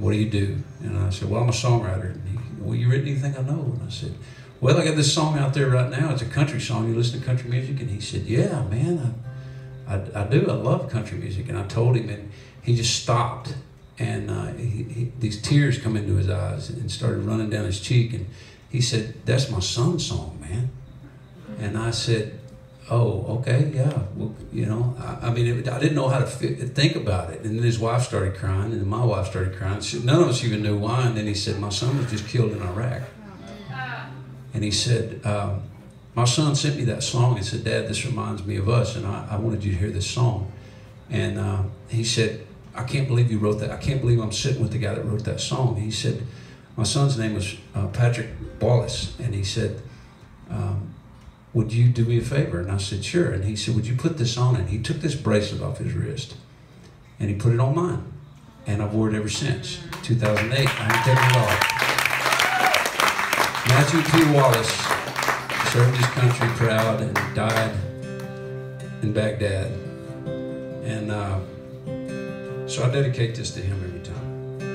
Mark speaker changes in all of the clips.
Speaker 1: what do you do? And I said, well, I'm a songwriter. And he, well, you written anything I know? And I said, well, I got this song out there right now. It's a country song. You listen to country music? And he said, yeah, man, I do. I love country music. And I told him, and he just stopped. And these tears come into his eyes and started running down his cheek. And he said, that's my son's song, man. And I said, oh, okay, yeah. Well, you know, I mean, I didn't know how to think about it. And then his wife started crying, and then my wife started crying. None of us even knew why. And then he said, my son was just killed in Iraq. And he said, my son sent me that song and said, Dad, this reminds me of us, and I wanted you to hear this song. And he said, I can't believe you wrote that. I can't believe I'm sitting with the guy that wrote that song. He said, my son's name was Patrick Wallace, and he said, would you do me a favor? And I said, sure. And he said, would you put this on? And he took this bracelet off his wrist, and he put it on mine. And I've worn it ever since, 2008. I haven't taken it off. Matthew P. Wallace served his country proud and died in Baghdad. And so I dedicate this to him every time.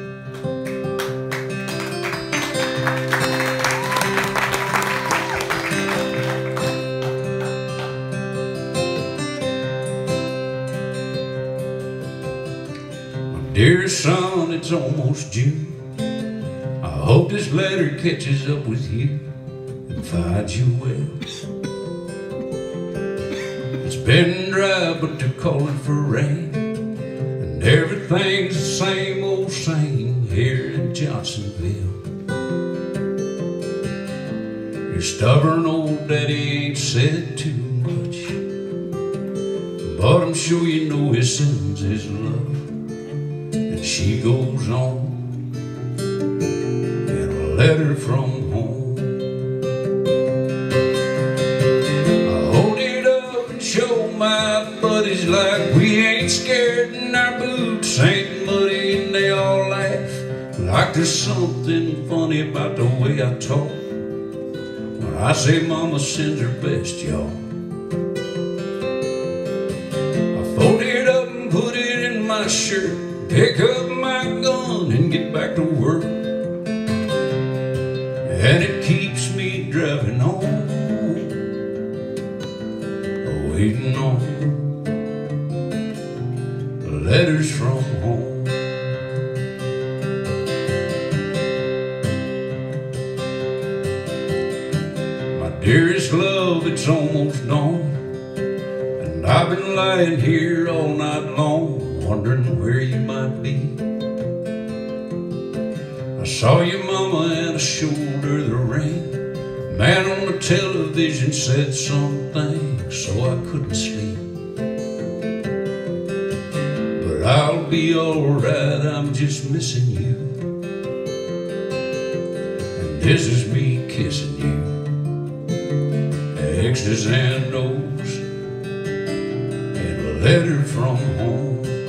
Speaker 1: Dear son, it's almost June. I hope this letter catches up with you and finds you well. It's been dry, but they're calling for rain, and everything's the same old same here in Johnsonville. Your stubborn old daddy ain't said too much, but I'm sure you know he sends his love. She goes on in a letter from home. I hold it up and show my buddies like we ain't scared and our boots ain't muddy, and they all laugh like there's something funny about the way I talk when I say mama sends her best, y'all. I fold it up and put it in my shirt, pick up my gun and get back to work, and it keeps me driving on, waiting on letters from home. My dearest love, it's almost dawn, and I've been lying here all night long, wondering where you might be. I saw your mama and I shouldered the ring. Man on the television said something, so I couldn't sleep. But I'll be alright, I'm just missing you, and this is me kissing you. X's and O's and a letter from home.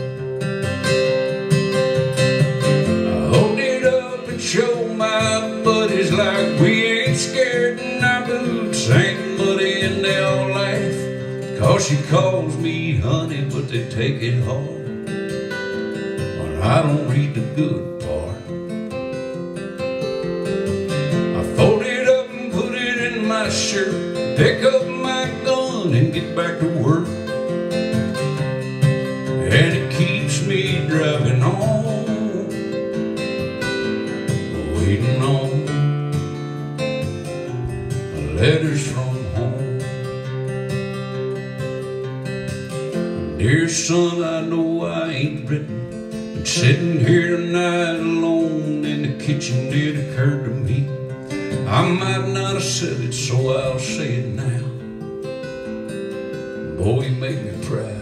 Speaker 1: Show my buddies like we ain't scared and our boots ain't muddy, and they all laugh 'cause she calls me honey, but they take it hard when I don't read the good part. I fold it up and put it in my shirt, pick up my gun and get back to work, and it keeps me driving on, waiting on letters from home. Dear son, I know I ain't written, but sitting here tonight alone in the kitchen, it occurred to me I might not have said it, so I'll say it now. Boy, you make me proud.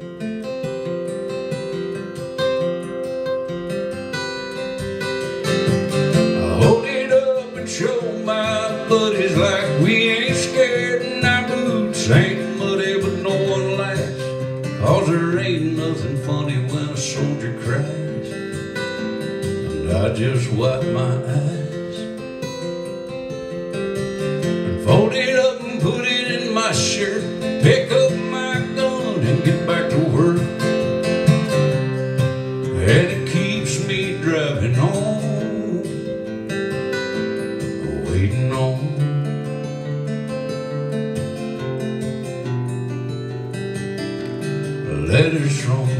Speaker 1: Show my buddies like we ain't scared and our boots ain't muddy, but no one laughs 'cause there ain't nothing funny when a soldier cries, and I just wipe my eyes and fold it up and put it in my shirt, pick up my gun and get back to work, and it keeps me dry driving on, waiting on letters from